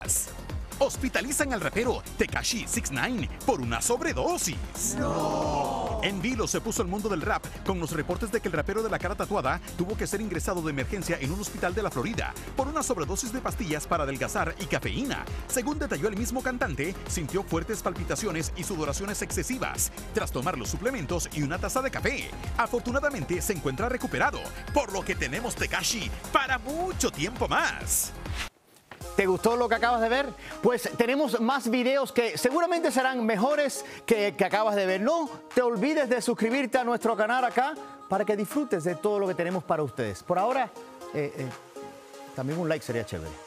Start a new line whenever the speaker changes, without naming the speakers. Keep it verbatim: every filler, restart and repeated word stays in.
más. Hospitalizan al rapero Tekashi six nine por una sobredosis. ¡No! En vilo se puso el mundo del rap con los reportes de que el rapero de la cara tatuada tuvo que ser ingresado de emergencia en un hospital de la Florida por una sobredosis de pastillas para adelgazar y cafeína. Según detalló el mismo cantante, sintió fuertes palpitaciones y sudoraciones excesivas tras tomar los suplementos y una taza de café. Afortunadamente se encuentra recuperado, por lo que tenemos Tekashi para mucho tiempo más.
¿Te gustó lo que acabas de ver? Pues tenemos más videos que seguramente serán mejores que el que acabas de ver. No te olvides de suscribirte a nuestro canal acá para que disfrutes de todo lo que tenemos para ustedes. Por ahora, eh, eh, también un like sería chévere.